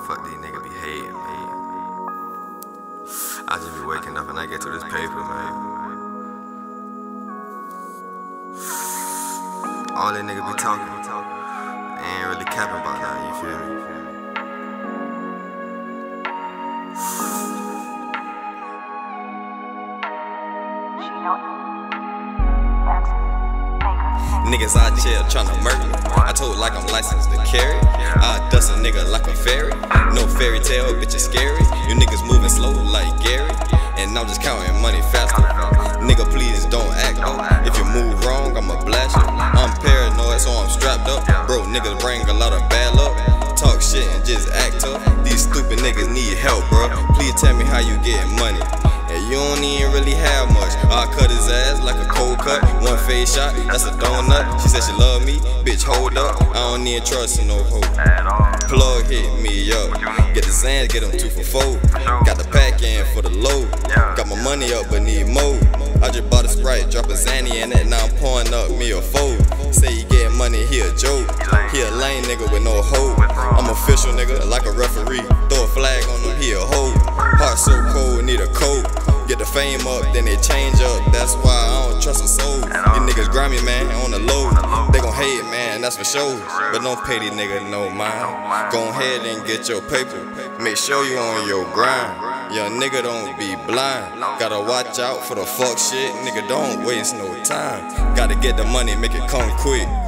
fuck these niggas be hating, man. I just be waking up and I get to this paper, man. All that niggas be talking, ain't really capping about that, you feel me? Niggas out here tryna murder me. I told like I'm licensed to carry. I dust a nigga like a fairy. No fairy tale, bitch is scary. You niggas moving slow like Gary. And I'm just counting money faster. Nigga, please don't act up. If you move wrong, I'ma blast you. I'm paranoid, so I'm strapped up. Bro, niggas bring a lot of bad luck. Talk shit and just act up. These stupid niggas need help, bro. Please tell me how you getting money. And you don't even really have much. I cut his ass like a cold cut. One face shot, that's a donut. She said she love me, bitch, hold up. I don't even trust no hoe. Plug hit me up. Get the Zans, get them 2 for 4. Got the pack in for the load. Got my money up, but need more. I just bought a Sprite, drop a Zanny in it. Now I'm pouring up me a fold. Say he getting money, he a joke. He a lame nigga with no hope. I'm official nigga, like a referee. Throw a flag on him, he a hoe. Heart so cold, need a coat. Get the fame up, then they change up. That's why I don't trust a soul. These niggas grimy, man, on the low. They gon' hate, man, that's for sure. But don't pay these niggas no mind. Go ahead and get your paper. Make sure you on your grind. Young nigga, don't be blind. Gotta watch out for the fuck shit. Nigga, don't waste no time. Gotta get the money, make it come quick.